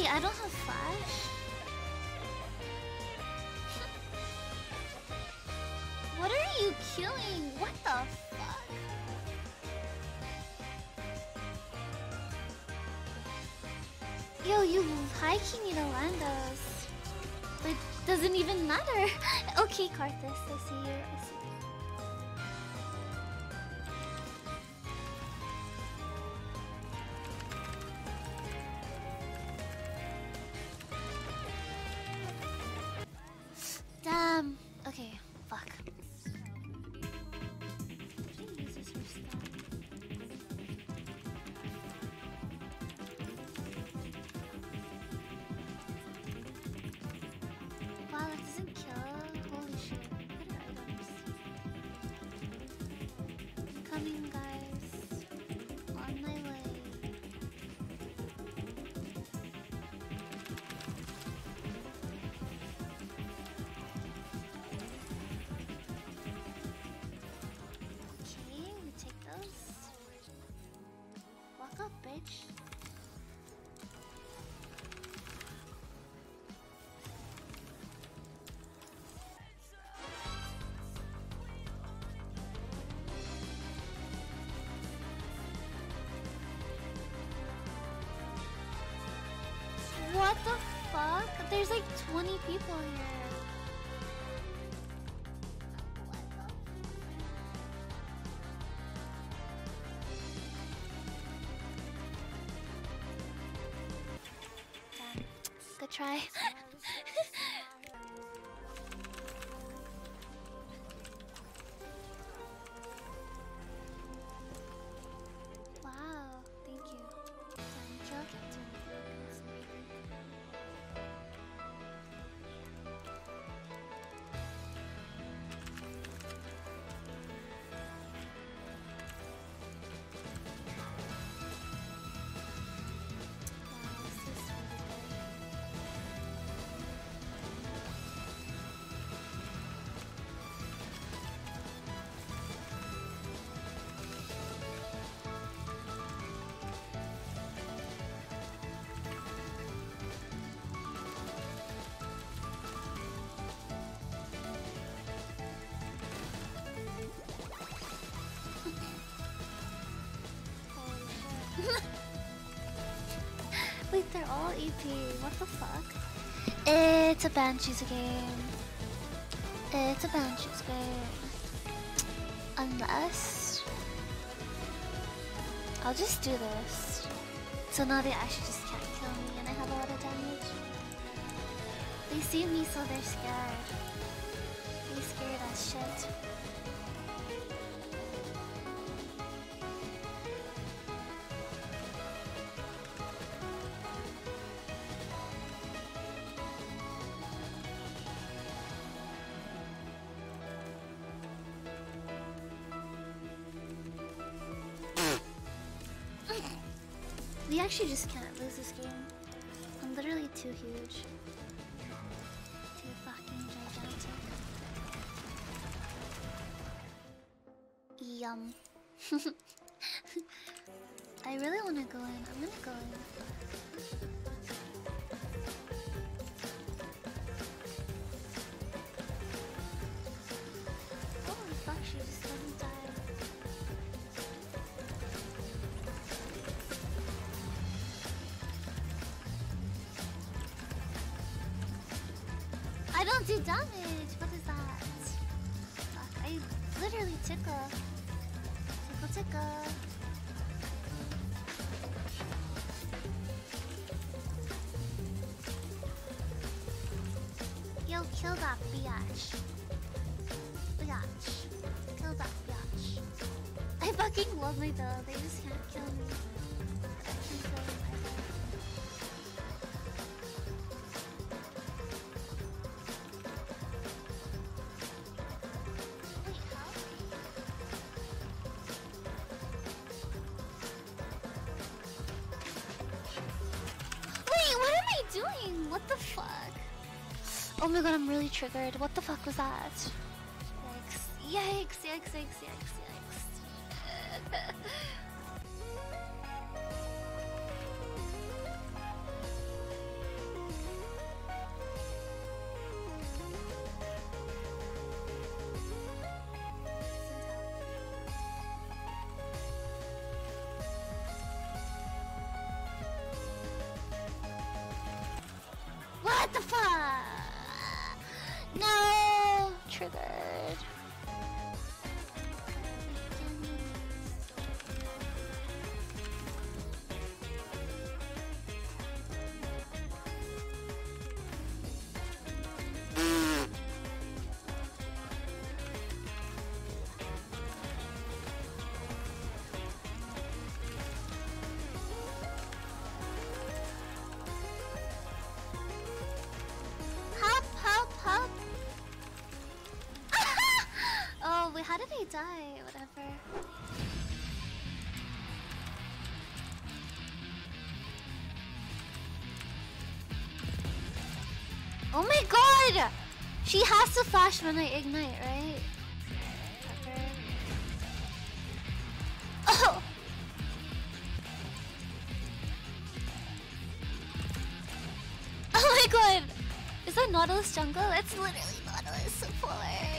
Wait, I don't have flash? What are you killing? What the fuck? Yo, you high-key need to land us. It doesn't even matter. Okay, Karthus, I see you. I see you. Damn. Okay, fuck. Wow, that doesn't kill. Holy shit. Better items. Coming, guys. On my way. Okay, we take those. Walk up, bitch. What the fuck? There's like 20 people here. Damn. Good try. Wow, thank you. Damn, kill Captain. Wait, they're all EP. What the fuck? It's a Banshees game. It's a Banshees game. Unless... I'll just do this. So now they actually just can't kill me and I have a lot of damage. They see me so they're scared. They scared as shit. We actually just can't lose this game. I'm literally too huge. Too fucking gigantic. Yum. I really want to go in. I'm gonna go in. Holy fuck, she just doesn't die. I don't do damage! What is that? Fuck, I literally tickle. Tickle. Yo, kill that biatch. Biatch. Kill that biatch. I fucking love my build. They just can't kill me. I can't kill them either. Doing? What the fuck? Oh my god, I'm really triggered. What the fuck was that? Yikes. Yikes. die, whatever. Oh my god! She has to flash when I ignite, right? Whatever. Oh! Oh my god! Is that Nautilus jungle? It's literally Nautilus support.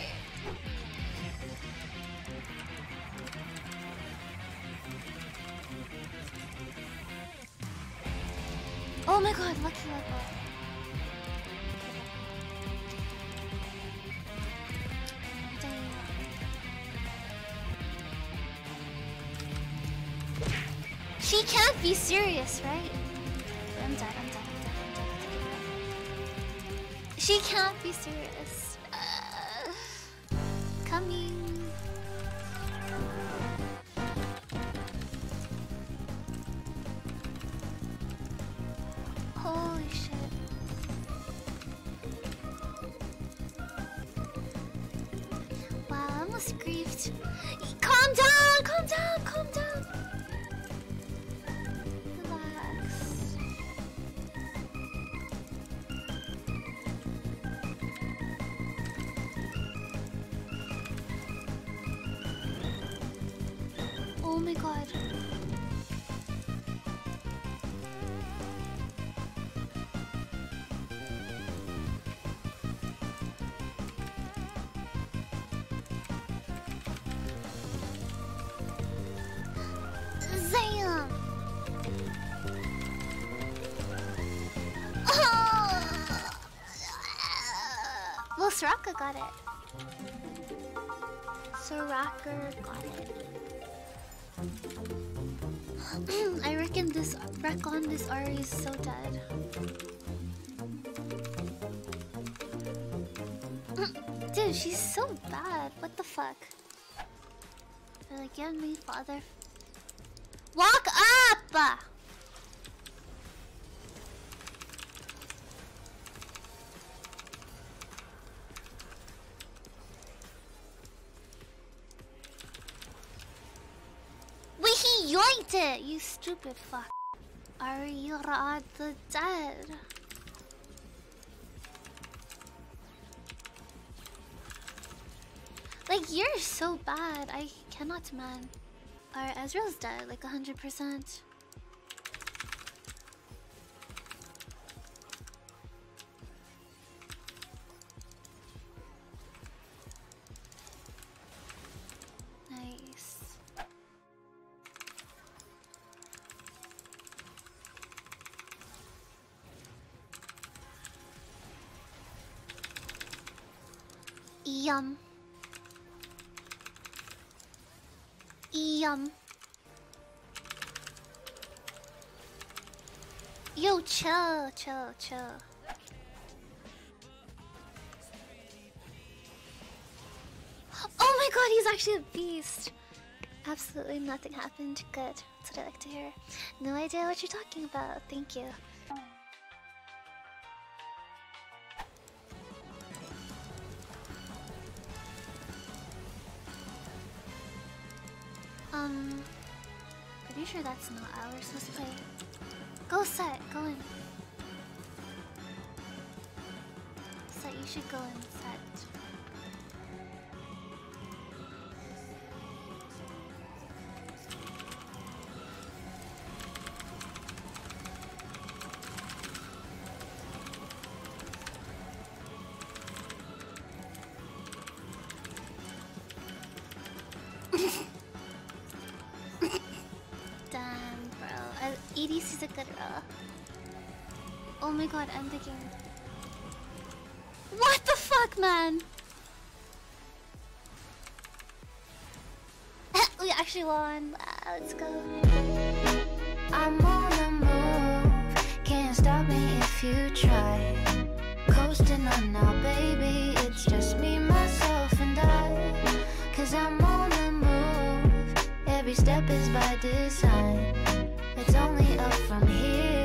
Oh my god, lucky level. Dang. She can't be serious, right? I'm dead, I'm dead, I'm dead, I'm dead, I'm dead. She can't be serious. Coming. Holy shit. Wow, I almost grieved. Calm down, calm down, calm down. Relax. Oh my god. Damn! Oh! Well, Soraka got it. Soraka got it. I reckon this Recon, this Ari is so dead. Dude, she's so bad. What the fuck? They're like, give me father. Walk up! Wait, he yoinked it! You stupid fuck. Ari the dead. Like, you're so bad. I cannot, man. Alright, Ezreal's dead, like 100%. Nice. Yum. Yum. Yo, chill, chill, chill. Oh my god, he's actually a beast. Absolutely nothing happened. Good. That's what I like to hear. No idea what you're talking about. Thank you. Pretty sure that's not how we're supposed to play. Go set, go in. Set, you should go in set. Damn, bro. EDC's a good role. Oh my god, I'm thinking. What the fuck, man? We actually won. Wow, let's go. I'm on the move. Can't stop me if you try. Coasting on now, baby. It's just me, myself, and I. 'Cause I'm on the move. Every step is by design. It's only up from here.